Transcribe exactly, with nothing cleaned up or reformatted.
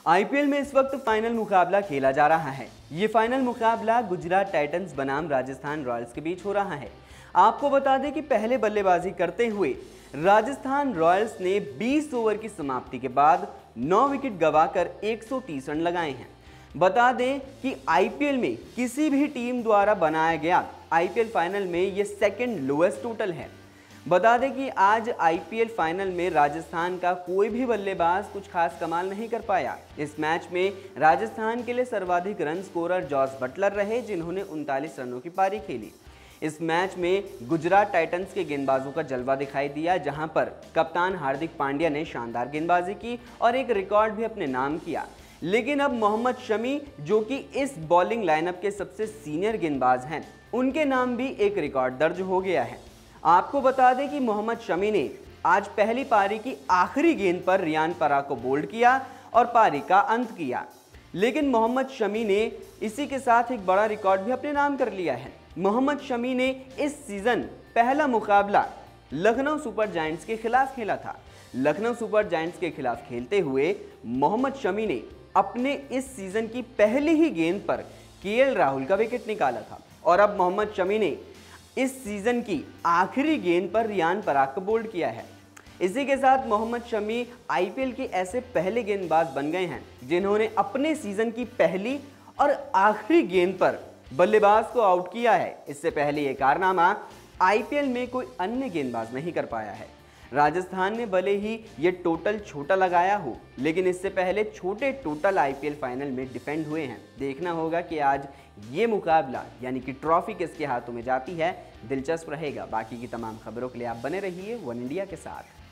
IPL में इस वक्त फाइनल मुकाबला खेला जा रहा है। ये फाइनल मुकाबला गुजरात टाइटंस बनाम राजस्थान रॉयल्स के बीच हो रहा है। आपको बता दें कि पहले बल्लेबाजी करते हुए राजस्थान रॉयल्स ने बीस ओवर की समाप्ति के बाद नौ विकेट गंवाकर एक सौ तीस रन लगाए हैं। बता दें कि आईपीएल में किसी भी टीम द्वारा बनाया गया आईपीएल फाइनल में ये सेकंड लोएस्ट टोटल है। बता दें कि आज आईपीएल फाइनल में राजस्थान का कोई भी बल्लेबाज कुछ खास कमाल नहीं कर पाया। इस मैच में राजस्थान के लिए सर्वाधिक रन स्कोरर जॉस बटलर रहे, जिन्होंने उनतालीस रनों की पारी खेली। इस मैच में गुजरात टाइटंस के गेंदबाजों का जलवा दिखाई दिया, जहां पर कप्तान हार्दिक पांड्या ने शानदार गेंदबाजी की और एक रिकॉर्ड भी अपने नाम किया। लेकिन अब मोहम्मद शमी, जो कि इस बॉलिंग लाइनअप के सबसे सीनियर गेंदबाज हैं, उनके नाम भी एक रिकॉर्ड दर्ज हो गया है। आपको बता दें कि मोहम्मद शमी ने आज पहली पारी की आखिरी गेंद पर रियान पराग को बोल्ड किया और पारी का अंत किया। लेकिन मोहम्मद शमी ने इसी के साथ एक बड़ा रिकॉर्ड भी अपने नाम कर लिया है। मोहम्मद शमी ने इस सीजन पहला मुकाबला लखनऊ सुपर जायंट्स के खिलाफ खेला था। लखनऊ सुपर जायंट्स के खिलाफ खेलते हुए मोहम्मद शमी ने अपने इस सीजन की पहली ही गेंद पर केएल राहुल का विकेट निकाला था और अब मोहम्मद शमी ने इस सीजन की आखिरी गेंद पर रियान पराग को बोल्ड किया है। इसी के साथ मोहम्मद शमी आईपीएल के ऐसे पहले गेंदबाज बन गए हैं जिन्होंने अपने सीजन की पहली और आखिरी गेंद पर बल्लेबाज को आउट किया है। इससे पहले ये कारनामा आईपीएल में कोई अन्य गेंदबाज नहीं कर पाया है। राजस्थान ने भले ही ये टोटल छोटा लगाया हो, लेकिन इससे पहले छोटे टोटल आईपीएल फाइनल में डिफेंड हुए हैं। देखना होगा कि आज ये मुकाबला यानी कि ट्रॉफी किसके हाथों में जाती है, दिलचस्प रहेगा। बाकी की तमाम खबरों के लिए आप बने रहिए वन इंडिया के साथ।